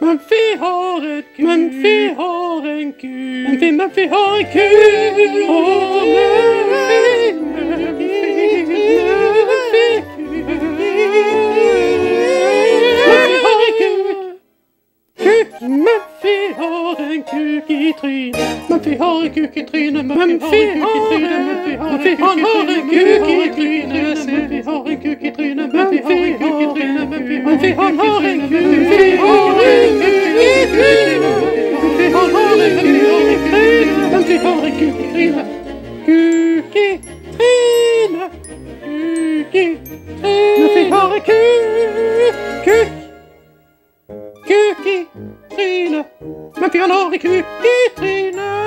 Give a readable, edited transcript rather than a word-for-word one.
Mumfie har et ku. Mumfie har en ku. Mumfie har en ku. Mumfie har en kuk i trynet. Mumfie har en kuk i trynet. Mumfie har en kuk i trynet. Mumfie har en kuk i trynet. Mumfie har en kuk i trynet. Mumfie har en kuk i trynet. Mumfie har en kuk i trynet. Kuk i trynet. Kuk i trynet. Mumfie har en kuk. Kuk i trynet. Mumfie har en kuk i trynet.